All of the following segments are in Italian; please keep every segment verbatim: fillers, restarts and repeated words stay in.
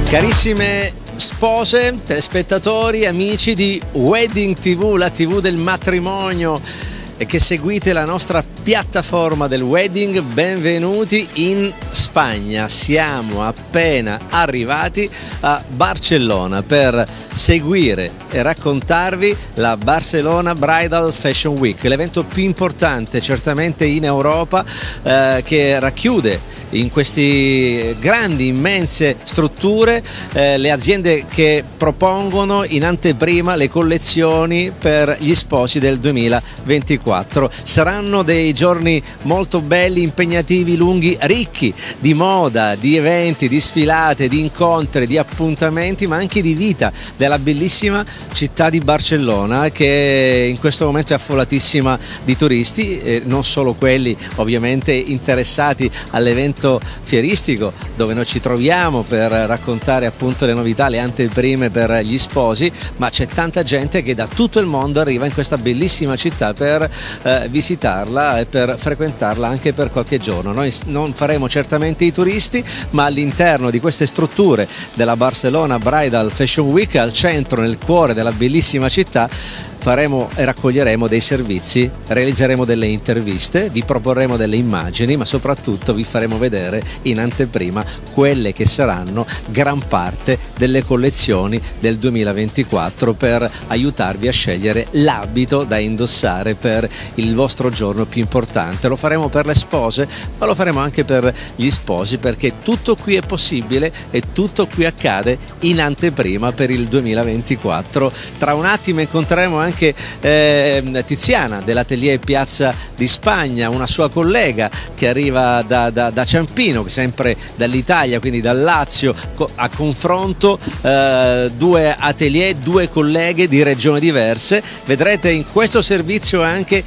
Carissime spose, telespettatori, amici di Wedding tivù, la tivù del matrimonio, e che seguite la nostra piattaforma del wedding, benvenuti in Spagna. Siamo appena arrivati a Barcellona per seguire e raccontarvi la Barcelona Bridal Fashion Week, l'evento più importante certamente in Europa, eh, che racchiude in queste grandi, immense strutture eh, le aziende che propongono in anteprima le collezioni per gli sposi del duemilaventiquattro. Saranno dei giorni molto belli, impegnativi, lunghi, ricchi di moda, di eventi, di sfilate, di incontri, di appuntamenti, ma anche di vita della bellissima città di Barcellona, che in questo momento è affollatissima di turisti, eh, non solo quelli ovviamente interessati all'evento fieristico dove noi ci troviamo per raccontare appunto le novità, le anteprime per gli sposi, ma c'è tanta gente che da tutto il mondo arriva in questa bellissima città per eh, visitarla e per frequentarla anche per qualche giorno. Noi non faremo certamente i turisti, ma all'interno di queste strutture della Barcelona Bridal Fashion Week, al centro, nel cuore della bellissima città, faremo e raccoglieremo dei servizi, realizzeremo delle interviste, vi proporremo delle immagini, ma soprattutto vi faremo vedere in anteprima quelle che saranno gran parte delle collezioni del duemilaventiquattro per aiutarvi a scegliere l'abito da indossare per il vostro giorno più importante. Lo faremo per le spose, ma lo faremo anche per gli sposi, perché tutto qui è possibile e tutto qui accade in anteprima per il duemilaventiquattro. Tra un attimo incontreremo anche anche eh, Tiziana dell'Atelier Piazza di Spagna, una sua collega che arriva da, da, da Ciampino, sempre dall'Italia, quindi dal Lazio, a confronto eh, due atelier, due colleghe di regioni diverse. Vedrete in questo servizio anche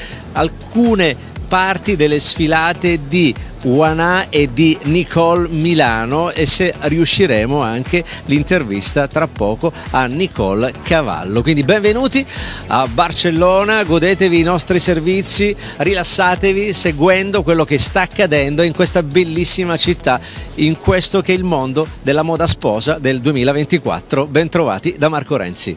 alcune parti delle sfilate di Uanà e di Nicole Milano, e se riusciremo anche l'intervista tra poco a Nicole Cavallo. Quindi benvenuti a Barcellona, godetevi i nostri servizi, rilassatevi seguendo quello che sta accadendo in questa bellissima città, in questo che è il mondo della moda sposa del duemilaventiquattro. Bentrovati da Marco Renzi.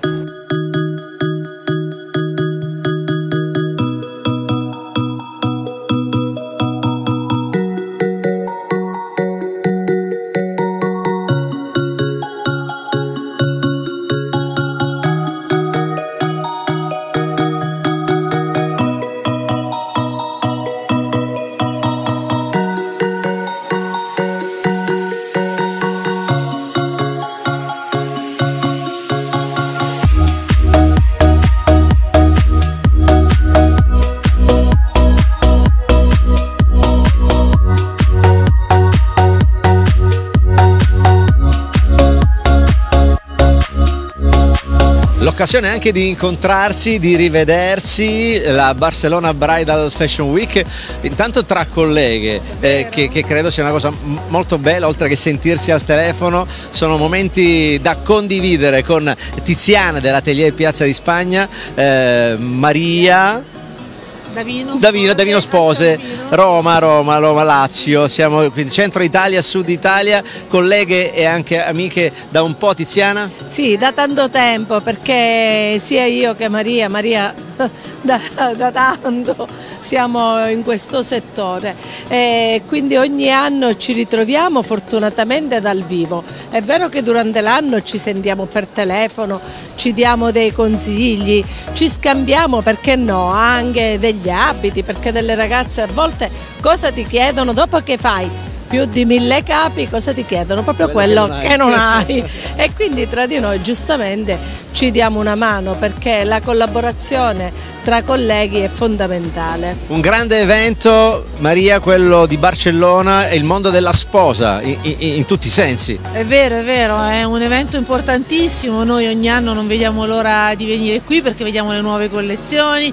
L'occasione anche di incontrarsi, di rivedersi, la Barcelona Bridal Fashion Week, intanto tra colleghe, eh, che, che credo sia una cosa molto bella, oltre che sentirsi al telefono. Sono momenti da condividere con Tiziana dell'Atelier Piazza di Spagna, eh, Maria Davino, Davino, Davino Spose, Roma, Roma, Roma, Lazio. Siamo quindi centro Italia, sud Italia, colleghe e anche amiche da un po'. Tiziana? Sì, da tanto tempo, perché sia io che Maria, Maria da, da tanto siamo in questo settore, e quindi ogni anno ci ritroviamo fortunatamente dal vivo. È vero che durante l'anno ci sentiamo per telefono, ci diamo dei consigli, ci scambiamo, perché no, anche degli abiti, perché delle ragazze a volte cosa ti chiedono dopo che fai più di mille capi, cosa ti chiedono? Proprio quello, quello che non hai, che non hai. E quindi tra di noi giustamente ci diamo una mano, perché la collaborazione tra colleghi è fondamentale. Un grande evento, Maria, quello di Barcellona, è il mondo della sposa in, in, in tutti i sensi. È vero, è vero, è un evento importantissimo. Noi ogni anno non vediamo l'ora di venire qui, perché vediamo le nuove collezioni,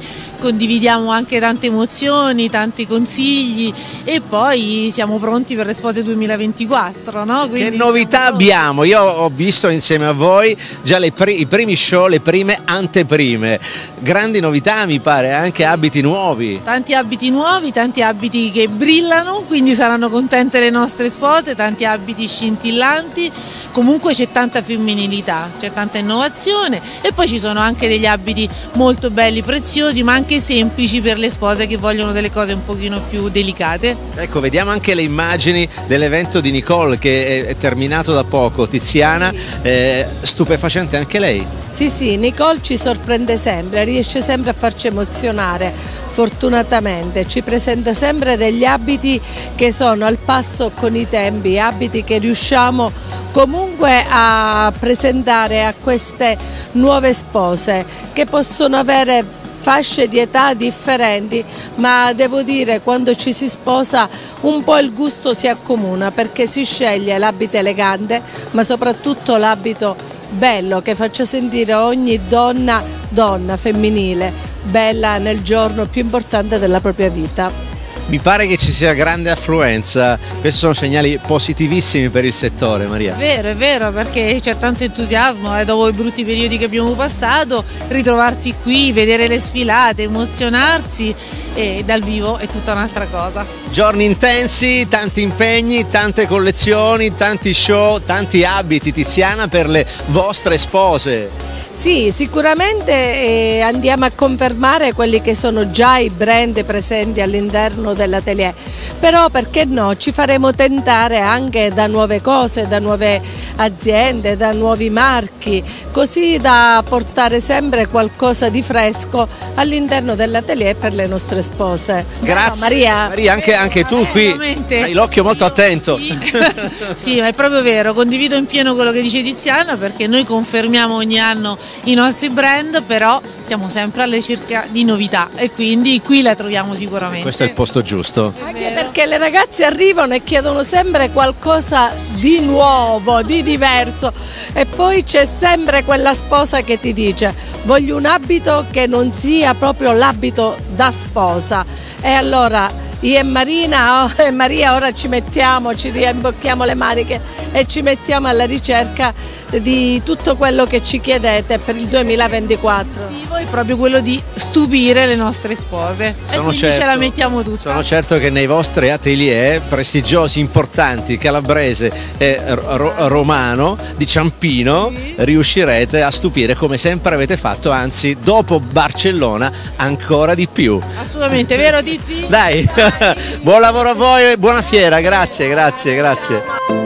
condividiamo anche tante emozioni, tanti consigli e poi siamo pronti per le spose duemilaventiquattro, no? Quindi che novità abbiamo? Io ho visto insieme a voi già le pri i primi show, le prime anteprime, grandi novità mi pare, anche abiti nuovi. Tanti abiti nuovi, tanti abiti che brillano, quindi saranno contente le nostre spose, tanti abiti scintillanti, comunque c'è tanta femminilità, c'è tanta innovazione e poi ci sono anche degli abiti molto belli, preziosi, ma anche semplici per le spose che vogliono delle cose un pochino più delicate. Ecco, vediamo anche le immagini dell'evento di Nicole che è terminato da poco. Tiziana, eh, stupefacente anche lei. Sì, sì, Nicole ci sorprende sempre, riesce sempre a farci emozionare, fortunatamente, ci presenta sempre degli abiti che sono al passo con i tempi, abiti che riusciamo comunque a presentare a queste nuove spose che possono avere fasce di età differenti, ma devo dire quando ci si sposa un po' il gusto si accomuna perché si sceglie l'abito elegante ma soprattutto l'abito bello che faccia sentire ogni donna donna femminile bella nel giorno più importante della propria vita. Mi pare che ci sia grande affluenza, questi sono segnali positivissimi per il settore, Maria. È vero, è vero, perché c'è tanto entusiasmo e eh, dopo i brutti periodi che abbiamo passato, ritrovarsi qui, vedere le sfilate, emozionarsi e dal vivo è tutta un'altra cosa. Giorni intensi, tanti impegni, tante collezioni, tanti show, tanti abiti, Tiziana, per le vostre spose. Sì, sicuramente eh, andiamo a confermare quelli che sono già i brand presenti all'interno dell'atelier, però perché no, ci faremo tentare anche da nuove cose, da nuove aziende, da nuovi marchi, così da portare sempre qualcosa di fresco all'interno dell'atelier per le nostre spose. Grazie. No, Maria, Maria anche, anche tu eh, qui veramente. Hai l'occhio molto attento. Sì. Sì, ma è proprio vero, condivido in pieno quello che dice Tiziana perché noi confermiamo ogni anno i nostri brand, però siamo sempre alla ricerca di novità e quindi qui la troviamo sicuramente. Questo è il posto giusto. anche perché le ragazze arrivano e chiedono sempre qualcosa di nuovo, di diverso e poi c'è sempre quella sposa che ti dice voglio un abito che non sia proprio l'abito da sposa e allora io e Marina oh, e Maria ora ci mettiamo, ci rimbocchiamo le maniche e ci mettiamo alla ricerca di tutto quello che ci chiedete per il duemilaventiquattro. È proprio quello di stupire le nostre spose sono e quindi certo, ce la mettiamo tutta. Sono certo che nei vostri atelier prestigiosi, importanti, calabrese e ro romano, di Ciampino, sì, riuscirete a stupire come sempre avete fatto, anzi dopo Barcellona ancora di più. Assolutamente, vero Tizi? Dai, Dai. Buon lavoro a voi e buona fiera, grazie, grazie, grazie.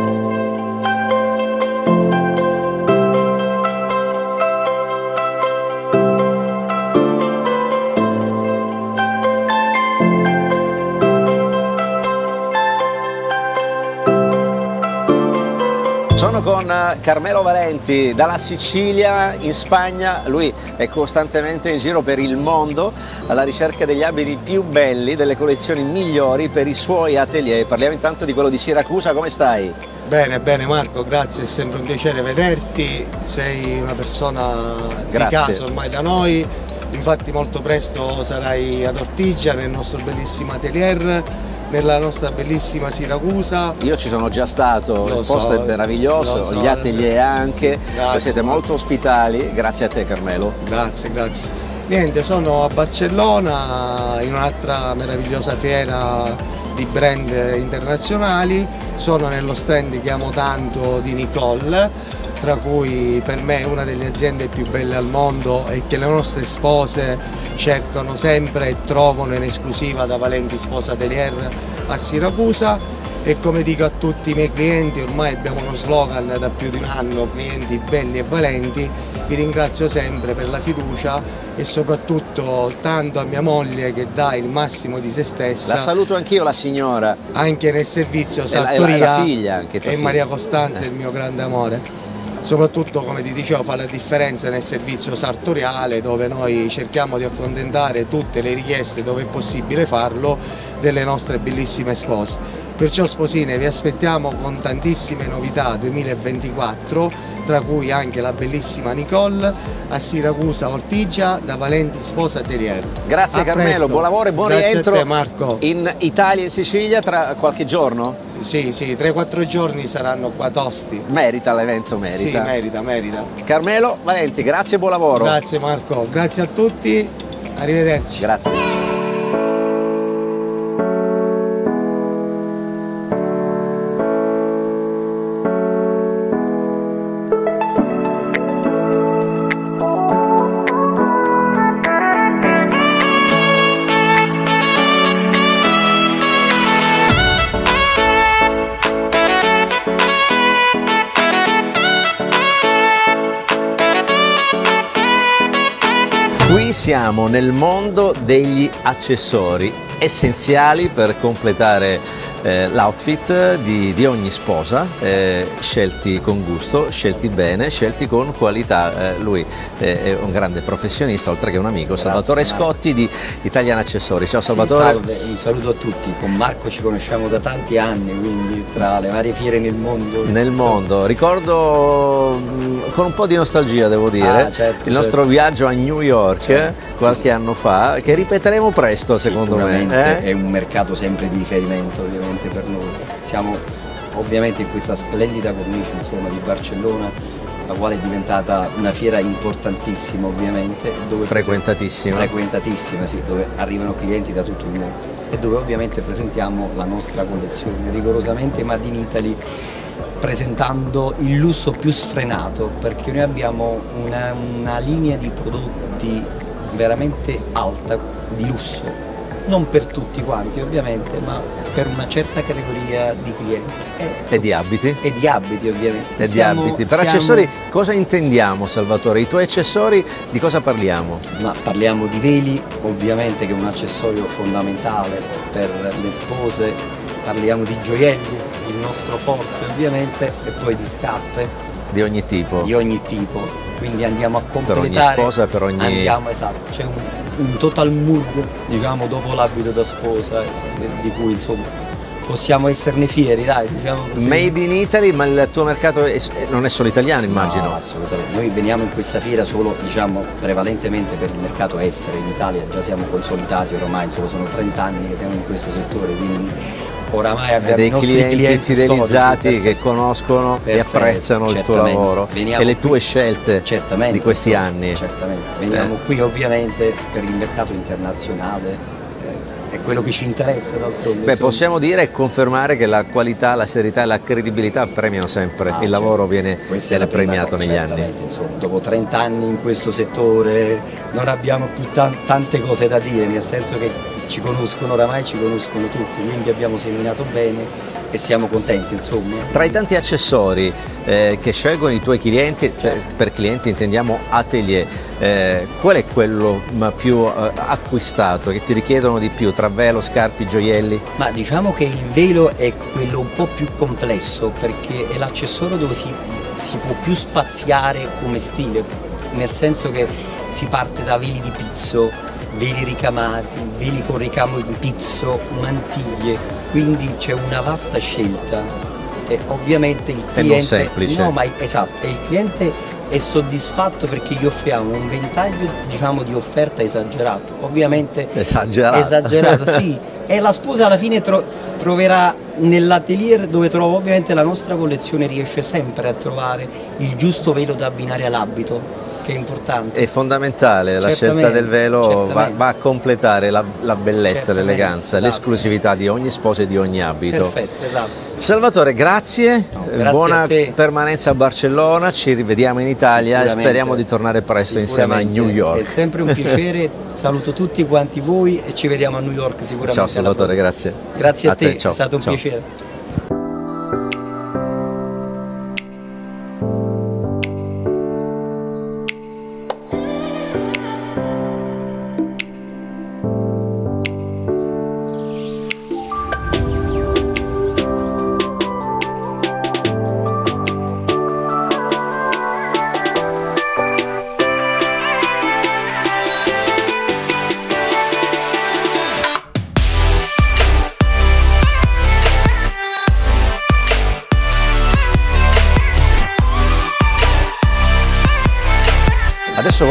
Sono con Carmelo Valenti dalla Sicilia in Spagna, lui è costantemente in giro per il mondo alla ricerca degli abiti più belli, delle collezioni migliori per i suoi atelier. Parliamo intanto di quello di Siracusa, come stai? Bene, bene Marco, grazie, è sempre un piacere vederti, sei una persona grazie. Di casa ormai da noi, infatti molto presto sarai ad Ortigia nel nostro bellissimo atelier, nella nostra bellissima Siracusa. Io ci sono già stato, lo il posto so, è meraviglioso, so, gli atelier anche, sì, grazie, siete molto ospitali, grazie a te Carmelo. Grazie, grazie. Niente, sono a Barcellona in un'altra meravigliosa fiera di brand internazionali, sono nello stand che amo tanto di Nicole, tra cui per me una delle aziende più belle al mondo e che le nostre spose cercano sempre e trovano in esclusiva da Valenti Sposa Atelier a Siracusa. E come dico a tutti i miei clienti, ormai abbiamo uno slogan da più di un anno, clienti belli e valenti, vi ringrazio sempre per la fiducia e soprattutto tanto a mia moglie che dà il massimo di se stessa. La saluto anch'io la signora. Anche nel servizio sartoria. E la, la figlia anche tua e figlia. Maria Costanza è il mio grande amore. Soprattutto, come ti dicevo, fa la differenza nel servizio sartoriale dove noi cerchiamo di accontentare tutte le richieste dove è possibile farlo delle nostre bellissime spose. Perciò sposine vi aspettiamo con tantissime novità duemilaventiquattro tra cui anche la bellissima Nicole, a Siracusa Ortigia, da Valenti Sposa Atelier. Grazie A Carmelo, presto. buon lavoro e buon Grazie rientro a te, Marco. in Italia e in Sicilia tra qualche giorno. Sì, sì, tre quattro giorni saranno qua tosti. Merita l'evento, merita. Sì, merita, merita. Carmelo Valenti, grazie e buon lavoro. Grazie Marco, grazie a tutti, arrivederci. Grazie. Qui siamo nel mondo degli accessori essenziali per completare eh, l'outfit di, di ogni sposa, eh, scelti con gusto, scelti bene, scelti con qualità. Eh, lui eh, è un grande professionista, oltre che un amico. Grazie, Salvatore Marco. Scotti di Italian Accessori. Ciao Salvatore. Sì, salve, un saluto a tutti. Con Marco ci conosciamo da tanti anni, quindi tra le varie fiere nel mondo. Nel insomma. mondo, ricordo mh, con un po' di nostalgia devo dire, Ah, certo, il certo. nostro viaggio a New York Certo, qualche sì, anno fa, sì. che ripeteremo presto secondo me. Sicuramente eh? è un mercato sempre di riferimento ovviamente per noi. Siamo ovviamente in questa splendida cornice insomma, di Barcellona, la quale è diventata una fiera importantissima ovviamente. Dove Frequentatissima. Frequentatissima, sì, dove arrivano clienti da tutto il mondo e dove ovviamente presentiamo la nostra collezione rigorosamente Made in Italy, presentando il lusso più sfrenato, perché noi abbiamo una, una linea di prodotti veramente alta, di lusso. Non per tutti quanti ovviamente, ma per una certa categoria di clienti. E, E di abiti? E di abiti ovviamente. E di Siamo- abiti. Per siamo- accessori cosa intendiamo Salvatore? I tuoi accessori di cosa parliamo? Ma parliamo di veli, ovviamente che è un accessorio fondamentale per le spose, parliamo di gioielli, il nostro forte ovviamente, e poi di scarpe Di ogni tipo? di ogni tipo, quindi andiamo a Per completare. ogni sposa, per ogni... Andiamo, esatto, c'è un, un total mood, diciamo, dopo l'abito da sposa, di, di cui insomma possiamo esserne fieri, dai, diciamo così. Made in Italy, ma il tuo mercato è- non è solo italiano immagino? No, assolutamente. Noi veniamo in questa fiera solo, diciamo, prevalentemente per il mercato estero. In Italia già siamo consolidati ormai, insomma, sono trenta anni che siamo in questo settore, quindi oramai abbiamo dei i nostri clienti, clienti fidelizzati storici, che conoscono e perfetto, apprezzano il tuo certamente. lavoro Veniamo e le qui- tue scelte certamente, di questi insomma, anni. Certamente. Veniamo Eh. qui ovviamente per il mercato internazionale, eh, è quello che ci interessa d'altronde. Beh, insomma. possiamo dire e confermare che la qualità, la serietà e la credibilità premiano sempre. Ah, il lavoro certo. viene, Questa è viene la prima premiato cosa, negli anni. certamente, insomma, dopo trenta anni in questo settore non abbiamo più tan- tante cose da dire, nel senso che ci conoscono oramai, ci conoscono tutti, quindi abbiamo seminato bene e siamo contenti, insomma. Tra i tanti accessori eh, che scelgono i tuoi clienti, cioè, per clienti intendiamo atelier, eh, qual è quello ma, più eh, acquistato, che ti richiedono di più, tra velo, scarpe, gioielli? Ma diciamo che il velo è quello un po' più complesso, perché è l'accessorio dove si, si può più spaziare come stile, nel senso che si parte da veli di pizzo, veli ricamati, veli con ricamo in pizzo, mantiglie, quindi c'è una vasta scelta e ovviamente il E non cliente semplice. no, ma esatto, e il cliente è soddisfatto perché gli offriamo un ventaglio, diciamo, di offerta esagerato, ovviamente Esagerato. esagerato, sì, e la sposa alla fine tro- troverà nell'atelier dove trova ovviamente la nostra collezione, riesce sempre a trovare il giusto velo da abbinare all'abito, che è importante. È fondamentale, la scelta Certamente, del velo va, certamente. va a completare la, la bellezza, Certamente, l'eleganza, esatto. l'esclusività di ogni sposa e di ogni abito. Perfetto, esatto. Salvatore, grazie, No, eh, grazie buona a te. permanenza a Barcellona, ci rivediamo in Italia e Sicuramente. speriamo di tornare presto insieme a Sicuramente. New York. È sempre un piacere, saluto tutti quanti voi e ci vediamo a New York sicuramente. Ciao Salvatore, alla grazie. prossima. Grazie a, A te, te, ciao, è stato un ciao. piacere.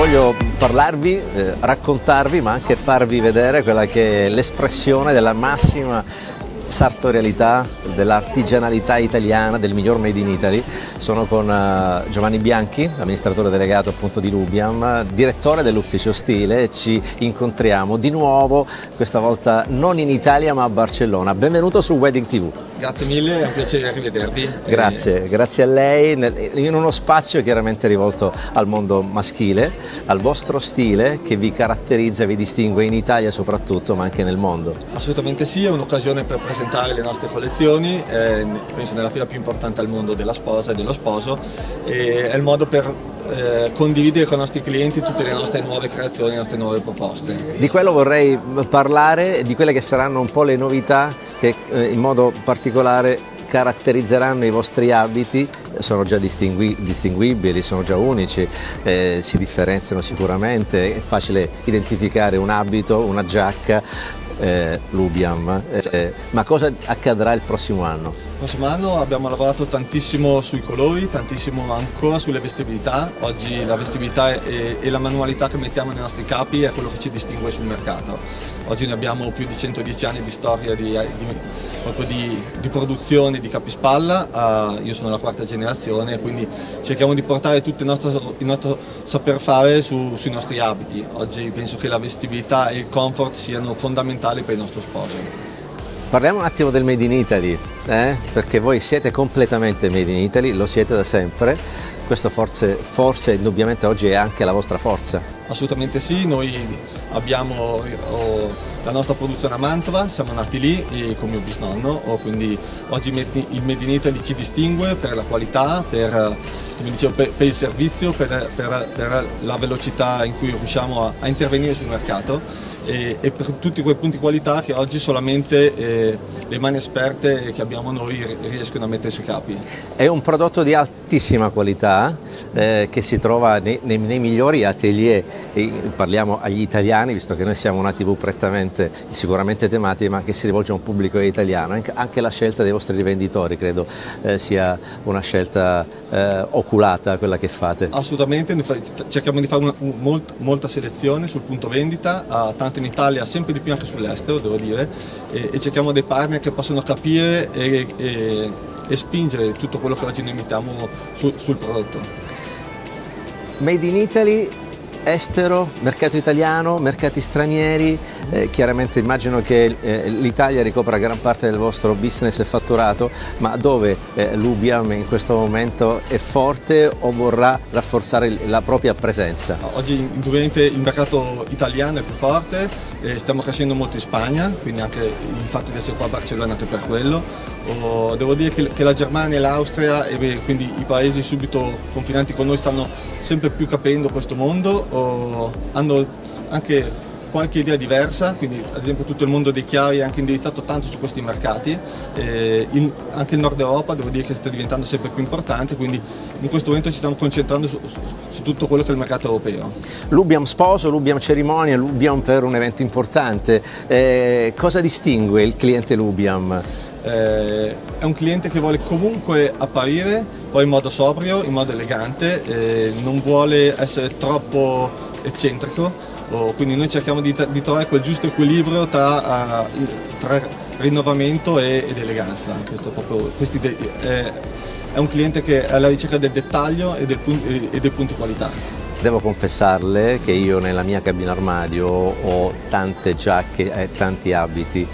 voglio parlarvi, eh, raccontarvi, ma anche farvi vedere quella che è l'espressione della massima sartorialità, dell'artigianalità italiana, del miglior Made in Italy. Sono con uh, Giovanni Bianchi, amministratore delegato appunto di Lubiam, direttore dell'ufficio stile, e ci incontriamo di nuovo, questa volta non in Italia ma a Barcellona. Benvenuto su Wedding tivù. Grazie mille, è un piacere rivedervi. Grazie, e... grazie a lei, in uno spazio chiaramente rivolto al mondo maschile, al vostro stile che vi caratterizza, vi distingue in Italia soprattutto, ma anche nel mondo. Assolutamente sì, è un'occasione per presentare le nostre collezioni, eh, penso nella fiera più importante al mondo della sposa e dello sposo, e è il modo per eh, condividere con i nostri clienti tutte le nostre nuove creazioni, le nostre nuove proposte. Di quello vorrei parlare, di quelle che saranno un po' le novità che eh, in modo particolare caratterizzeranno i vostri abiti. Sono già distingui distinguibili, sono già unici, eh, si differenziano sicuramente, è facile identificare un abito, una giacca, eh, Lubiam, eh, ma cosa accadrà il prossimo anno? Il prossimo anno abbiamo lavorato tantissimo sui colori, tantissimo ancora sulle vestibilità. Oggi la vestibilità e, e la manualità che mettiamo nei nostri capi è quello che ci distingue sul mercato. Oggi ne abbiamo più di centodieci anni di storia di, di, di, di produzione di capispalla, uh, io sono la quarta generazione, quindi cerchiamo di portare tutto il nostro, il nostro saper fare su, sui nostri abiti. Oggi penso che la vestibilità e il comfort siano fondamentali per il nostro sposo. Parliamo un attimo del Made in Italy, eh? Perché voi siete completamente Made in Italy, lo siete da sempre, questo forse, forse indubbiamente oggi è anche la vostra forza. Assolutamente sì, noi abbiamo oh, la nostra produzione a Mantova, siamo nati lì e con mio bisnonno, oh, quindi oggi il Made in Italy ci distingue per la qualità, per, come dicevo, per, per il servizio, per, per, per la velocità in cui riusciamo a, a intervenire sul mercato e, e per tutti quei punti qualità che oggi solamente eh, le mani esperte che abbiamo noi riescono a mettere sui capi. È un prodotto di altissima qualità eh, che si trova nei, nei, nei migliori atelier. E parliamo agli italiani, visto che noi siamo una tivù prettamente, sicuramente tematica, ma che si rivolge a un pubblico italiano. Anche la scelta dei vostri rivenditori credo eh, sia una scelta eh, oculata quella che fate. Assolutamente, cerchiamo di fare una, un, molt, molta selezione sul punto vendita, uh, tanto in Italia, sempre di più anche sull'estero devo dire, e, e cerchiamo dei partner che possono capire e, e, e spingere tutto quello che oggi noi mettiamo su, sul prodotto. Made in Italy, estero, mercato italiano, mercati stranieri, eh, chiaramente immagino che eh, l'Italia ricopra gran parte del vostro business e fatturato, ma dove eh, Lubiam in questo momento è forte o vorrà rafforzare la propria presenza? Oggi indubbiamente il mercato italiano è più forte, eh, stiamo crescendo molto in Spagna, quindi anche il fatto di essere qua a Barcellona anche per quello. Oh, devo dire che, che la Germania e l'Austria e beh, quindi i paesi subito confinanti con noi stanno sempre più capendo questo mondo, oh, hanno anche qualche idea diversa, quindi ad esempio tutto il mondo dei chiavi è anche indirizzato tanto su questi mercati, eh, in, anche il Nord Europa devo dire che sta diventando sempre più importante, quindi in questo momento ci stiamo concentrando su, su, su tutto quello che è il mercato europeo. Lubiam sposo, Lubiam cerimonia, Lubiam per un evento importante, eh, cosa distingue il cliente Lubiam? Eh, è un cliente che vuole comunque apparire, poi in modo sobrio, in modo elegante, eh, non vuole essere troppo eccentrico, oh, quindi noi cerchiamo di, di trovare quel giusto equilibrio tra, uh, tra rinnovamento e, ed eleganza. Questo proprio, questi de, eh, è un cliente che è alla ricerca del dettaglio e, del, e dei punti qualità. Devo confessarle che io nella mia cabina armadio ho tante giacche e tanti abiti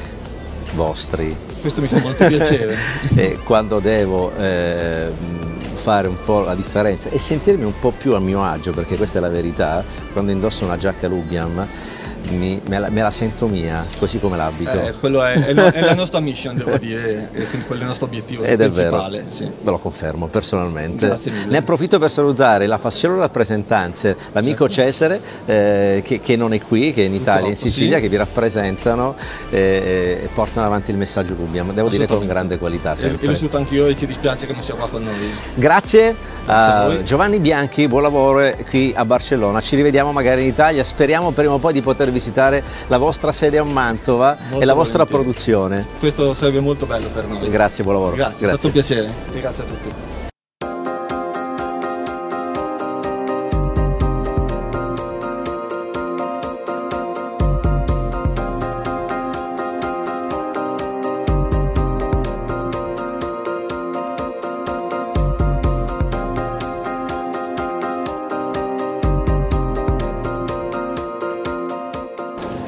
vostri. Questo mi fa molto piacere. E quando devo eh, fare un po' la differenza e sentirmi un po' più a mio agio, perché questa è la verità, quando indosso una giacca Lubiam mi, me, la, me la sento mia, così come l'abito. Eh, quello è, è, è la nostra mission, devo dire, e quindi quello è il nostro obiettivo Ed principale. È vero, sì. Ve lo confermo personalmente. Grazie mille. Ne approfitto per salutare la Fassiolo Rappresentanze, l'amico certo. Cesare, eh, che, che non è qui, che è in Italia, in Sicilia, sì. Che vi rappresentano eh, e portano avanti il messaggio Lubiam, devo dire con grande qualità. Sempre. E lo saluto anch'io e ci dispiace che non sia qua con noi. Grazie, Grazie a Giovanni Bianchi, buon lavoro qui a Barcellona, ci rivediamo magari in Italia, speriamo prima o poi di poter visitare la vostra sede a Mantova molto e la vostra produzione. Questo sarebbe molto bello per noi. Grazie, buon lavoro. Grazie, Grazie. È stato un piacere. Grazie a tutti.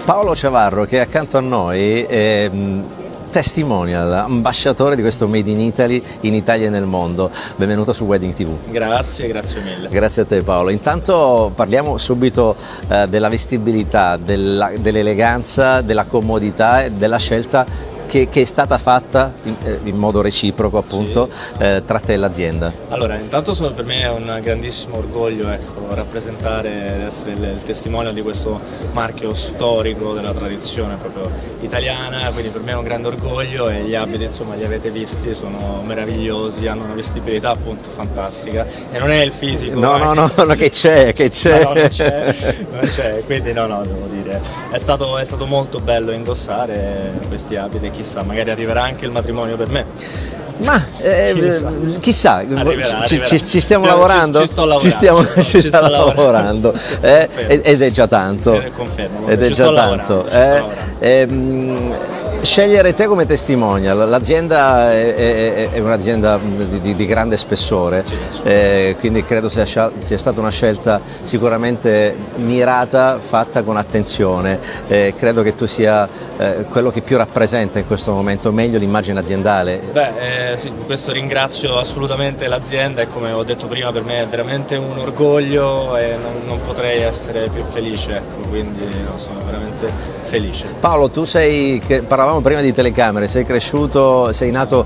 Paolo Ciavarro, che è accanto a noi, è testimonial, ambasciatore di questo Made in Italy, in Italia e nel mondo. Benvenuto su Wedding tivù. Grazie, grazie mille. Grazie a te Paolo. Intanto parliamo subito eh, della vestibilità, della, dell'eleganza, della comodità e della scelta che, che è stata fatta in, in modo reciproco appunto sì. eh, tra te e l'azienda. Allora, intanto sono, per me è un grandissimo orgoglio ecco, rappresentare, essere il, il testimonial di questo marchio storico della tradizione proprio italiana, quindi per me è un grande orgoglio e gli abiti insomma li avete visti, sono meravigliosi, hanno una vestibilità appunto fantastica e non è il fisico. No, no, no, no, che c'è, che c'è. No, no, non c'è, non c'è, quindi no, no, devo dire, è stato, è stato molto bello indossare questi abiti. Chissà, magari arriverà anche il matrimonio per me. Ma eh, chissà, chissà. Arriverà, ci, arriverà. Ci, ci stiamo lavorando? Ci, ci sto lavorando. Ci stiamo, ci sto, ci ci sto sto lavorando. lavorando. Eh, ed è già tanto. Eh, confermo. Ed è ci già sto tanto. Eh, ehm, scegliere te come testimonial, l'azienda è, è, è un'azienda di, di, di grande spessore, sì, eh, quindi credo sia, sia stata una scelta sicuramente mirata, fatta con attenzione. Eh, credo che tu sia eh, quello che più rappresenta in questo momento meglio l'immagine aziendale. Beh, eh, sì, questo ringrazio assolutamente l'azienda e come ho detto prima per me è veramente un orgoglio e non, non potrei essere più felice, ecco, quindi no, sono veramente felice. Paolo, tu sei, che parlavamo prima di telecamere, sei cresciuto, sei nato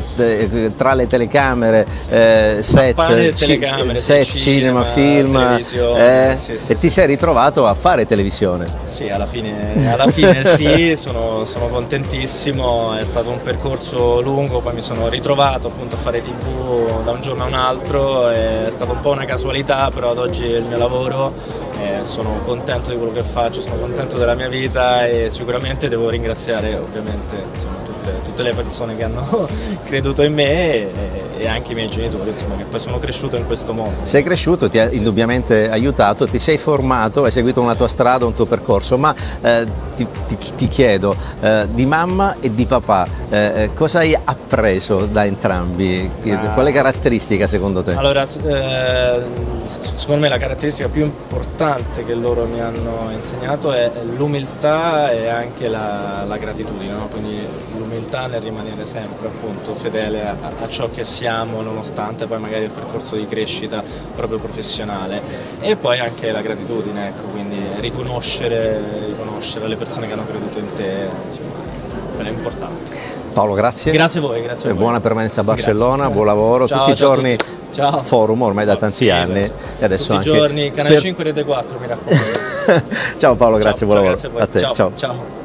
eh, tra le telecamere, eh, set, telecamere, set cinema, cinema, film eh, sì, sì, e sì. ti sei ritrovato a fare televisione. Sì, alla fine, alla fine sì, sono, sono contentissimo, è stato un percorso lungo, poi mi sono ritrovato appunto a fare tivù da un giorno a un altro, è stata un po' una casualità, però ad oggi è il mio lavoro. Eh, sono contento di quello che faccio, sono contento della mia vita e sicuramente devo ringraziare ovviamente insomma, tutte, tutte le persone che hanno creduto in me e, e anche i miei genitori insomma, che poi sono cresciuto in questo modo. Sei cresciuto, ti ha sì. indubbiamente aiutato, ti sei formato, hai seguito una tua strada, un tuo percorso, ma eh, ti, ti, ti chiedo eh, di mamma e di papà eh, cosa hai appreso da entrambi? Ah, Quale caratteristica secondo te? Allora, eh, secondo me la caratteristica più importante che loro mi hanno insegnato è l'umiltà e anche la, la gratitudine, no? Quindi l'umiltà nel rimanere sempre appunto fedele a, a ciò che siamo nonostante poi magari il percorso di crescita proprio professionale e poi anche la gratitudine, ecco, quindi riconoscere, riconoscere le persone che hanno creduto in te, insomma, è importante. Paolo, grazie. Grazie a voi, grazie a voi. Buona permanenza a Barcellona, grazie. Buon lavoro, ciao, tutti i ciao giorni ciao. Forum ormai da tanti sì, anni e adesso tutti anche i giorni, Canale per... cinque Rete quattro mi raccomando. Ciao Paolo, grazie, ciao, buon ciao, lavoro. grazie a, voi. A te, ciao. ciao. ciao.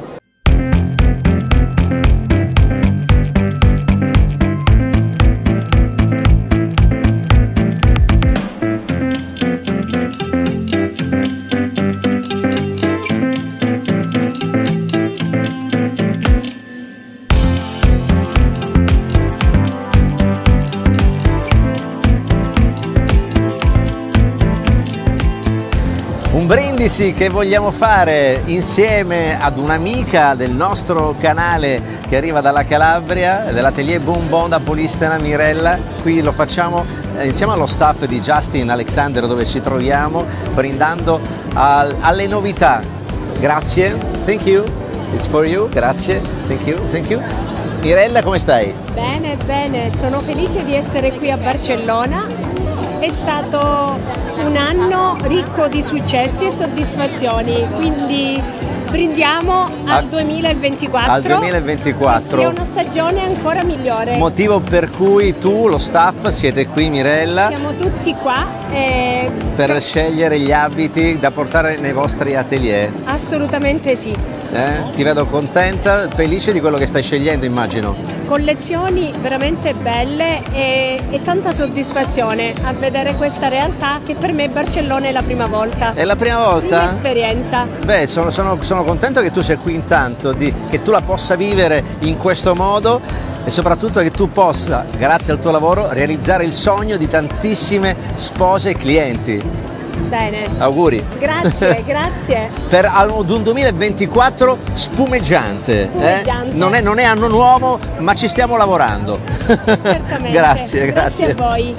Un brindisi che vogliamo fare insieme ad un'amica del nostro canale che arriva dalla Calabria, dell'Atelier Bonbon da Polistena, Mirella. Qui lo facciamo insieme allo staff di Justin Alexander dove ci troviamo, brindando al, alle novità. Grazie, thank you, it's for you, grazie, thank you, thank you. Mirella, come stai? Bene, bene, sono felice di essere qui a Barcellona. È stato un anno ricco di successi e soddisfazioni, quindi brindiamo al duemilaventiquattro. Al duemilaventiquattro. Che sia una stagione ancora migliore. Motivo per cui tu, lo staff, siete qui, Mirella. Siamo tutti qua. Eh, per scegliere gli abiti da portare nei vostri atelier. Assolutamente sì. Eh? Ti vedo contenta, felice di quello che stai scegliendo, immagino. Collezioni veramente belle e, e tanta soddisfazione a vedere questa realtà che per me Barcellona è la prima volta. È la prima volta? Prima esperienza. Beh, sono, sono, sono contento che tu sia qui intanto, di, che tu la possa vivere in questo modo e soprattutto che tu possa, grazie al tuo lavoro, realizzare il sogno di tantissime spose e clienti. Bene. Auguri. Grazie, grazie. Per un duemilaventiquattro spumeggiante. spumeggiante. Eh? Non, è, non è anno nuovo, ma ci stiamo lavorando. Certamente. Grazie, grazie. Grazie a voi.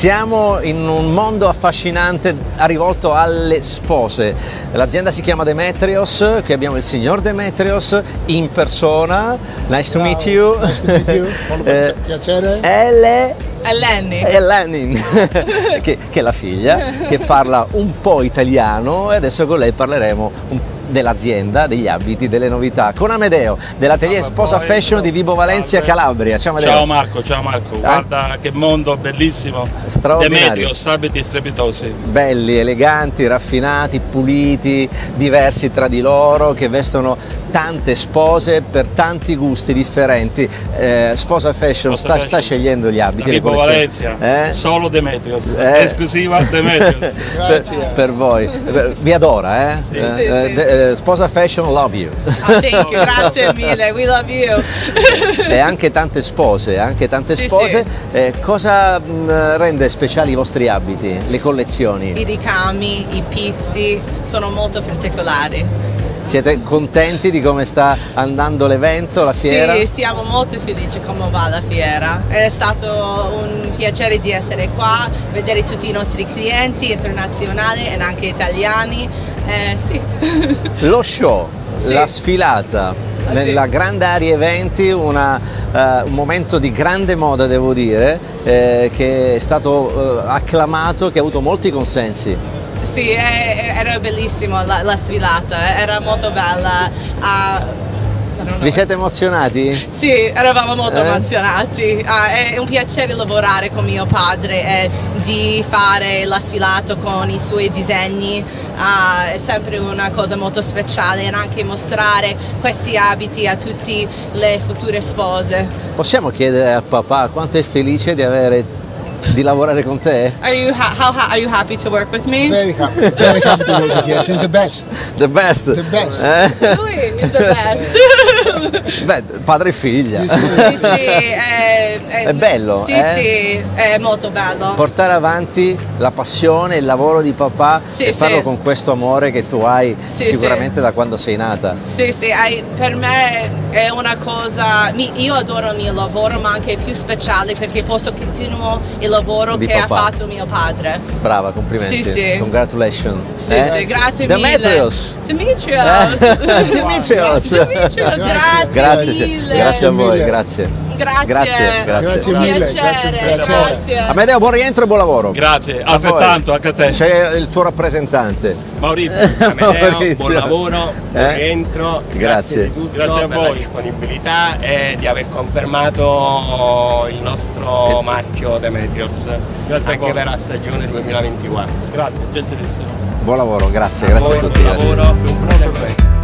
Siamo in un mondo affascinante rivolto alle spose. L'azienda si chiama Demetrios, qui abbiamo il signor Demetrios in persona. Nice to meet you. Nice to meet you. Eh, piacere. Ele... Eleni. Eleni, che, che è la figlia, che parla un po' italiano e adesso con lei parleremo un dell'azienda, degli abiti, delle novità, con Amedeo dell'atelier Sposa Fashion di Vibo Valencia, Calabria. Ciao Amedeo. Ciao Marco, ciao Marco, guarda ah? che mondo bellissimo, Demetrios, abiti strepitosi. Belli, eleganti, raffinati, puliti, diversi tra di loro, che vestono tante spose per tanti gusti differenti. Eh, Sposa Fashion, Sposa sta, Fashion sta scegliendo gli abiti. Vibo Valencia, eh? Solo Demetrios, eh? esclusiva Demetrios. per, per voi, vi adora, eh? Sì, eh, sì, eh, sì. De, eh, Sposa Fashion love you. Oh, thank you, grazie mille, we love you. E anche tante spose, anche tante sì, spose. Sì. Eh, cosa mh, rende speciali i vostri abiti, le collezioni? I ricami, i pizzi sono molto particolari. Siete contenti di come sta andando l'evento, la fiera? Sì, siamo molto felici come va la fiera. È stato un piacere di essere qua, vedere tutti i nostri clienti internazionali e anche italiani. Eh, sì. Lo show, sì. la sfilata, ah, nella sì. grande area eventi, una, uh, un momento di grande moda, devo dire, sì. eh, che è stato uh, acclamato, che ha avuto molti consensi. Sì, era bellissimo la, la sfilata, era molto bella. Uh, Vi siete emozionati? Sì, eravamo molto eh? emozionati. Uh, è un piacere lavorare con mio padre e di fare la sfilata con i suoi disegni. Uh, è sempre una cosa molto speciale e anche mostrare questi abiti a tutte le future spose. Possiamo chiedere a papà quanto è felice di avere di lavorare con te? Are you ha how ha are you happy to work with me? Very happy, very happy to work with you. She's the best. The best. The best. Eh? Lui is the best. Beh, padre e figlia. Sì, sì, è, è, è bello. Sì, eh? sì, è molto bello. Portare avanti la passione, il lavoro di papà sì, e farlo sì. con questo amore che tu hai sì, sicuramente sì. da quando sei nata. Sì, sì, per me è una cosa, io adoro il mio lavoro, ma anche più speciale perché posso continuare il lavoro di che papà. ha fatto mio padre. Brava, complimenti. Sì, sì. Congratulations. Sì, eh? sì, grazie Demetrios. mille. Demetrios. Eh? Demetrios. Demetrios, grazie, grazie mille. Grazie a voi, grazie. Grazie. Grazie, grazie. Grazie mille. Piacere, Grazie. grazie. Amedeo, buon rientro e buon lavoro. Grazie, altrettanto anche a te. C'è il tuo rappresentante. Maurizio. Amedeo, Maurizio. buon lavoro, buon Eh? rientro, Grazie. grazie di tutto, Grazie a per voi. la disponibilità e di aver confermato il nostro marchio Demetrios Grazie a anche voi. per la stagione duemilaventiquattro. Grazie, gentilissimo. Buon lavoro, grazie, A grazie voi, a tutti. buon grazie. lavoro, buon lavoro.